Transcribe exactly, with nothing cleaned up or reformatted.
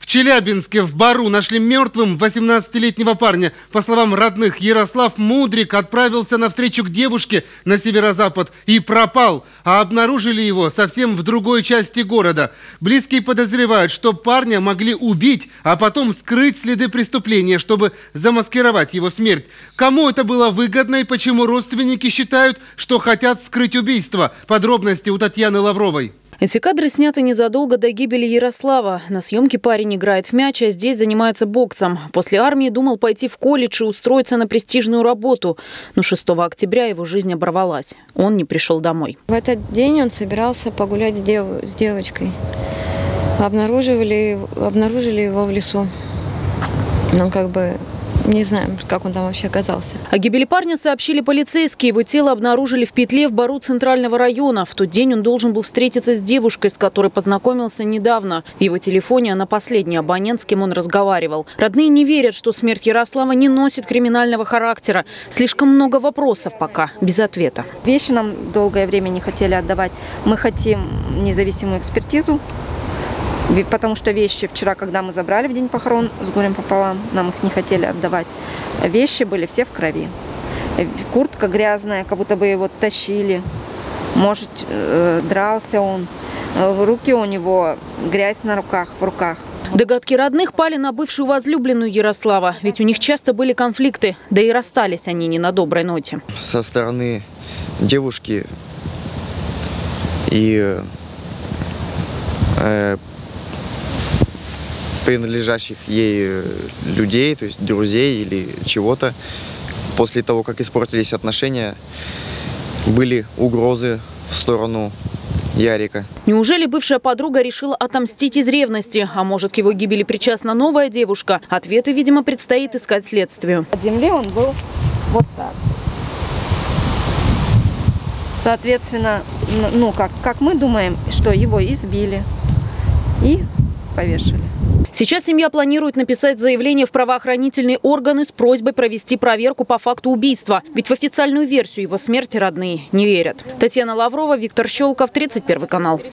Челябинске в Бару нашли мертвым восемнадцатилетнего парня. По словам родных, Ярослав Мудрик отправился навстречу к девушке на северо-запад и пропал, а обнаружили его совсем в другой части города. Близкие подозревают, что парня могли убить, а потом скрыть следы преступления, чтобы замаскировать его смерть. Кому это было выгодно и почему родственники считают, что хотят скрыть убийство? Подробности у Татьяны Лавровой. Эти кадры сняты незадолго до гибели Ярослава. На съемке парень играет в мяч, а здесь занимается боксом. После армии думал пойти в колледж и устроиться на престижную работу. Но шестого октября его жизнь оборвалась. Он не пришел домой. В этот день он собирался погулять с, дев... с девочкой. Обнаружили... Обнаружили его в лесу. Ну, как бы... Не знаем, как он там вообще оказался. О гибели парня сообщили полицейские. Его тело обнаружили в петле в Бару Центрального района. В тот день он должен был встретиться с девушкой, с которой познакомился недавно. В его телефоне она последний абонент, с кем он разговаривал. Родные не верят, что смерть Ярослава не носит криминального характера. Слишком много вопросов пока без ответа. Вещи нам долгое время не хотели отдавать. Мы хотим независимую экспертизу. Потому что вещи вчера, когда мы забрали в день похорон с горем пополам, нам их не хотели отдавать. Вещи были все в крови. Куртка грязная, как будто бы его тащили. Может, дрался он. Руки у него, грязь на руках, в руках. Догадки родных пали на бывшую возлюбленную Ярослава. Ведь у них часто были конфликты, да и расстались они не на доброй ноте. Со стороны девушки и э, принадлежащих ей людей, то есть друзей или чего-то. После того, как испортились отношения, были угрозы в сторону Ярика. Неужели бывшая подруга решила отомстить из ревности? А может, к его гибели причастна новая девушка? Ответы, видимо, предстоит искать следствию. От земли он был вот так. Соответственно, ну как, как мы думаем, что его избили и повешали. Сейчас семья планирует написать заявление в правоохранительные органы с просьбой провести проверку по факту убийства. Ведь в официальную версию его смерти родные не верят. Татьяна Лаврова, Виктор Щелков, тридцать первый канал.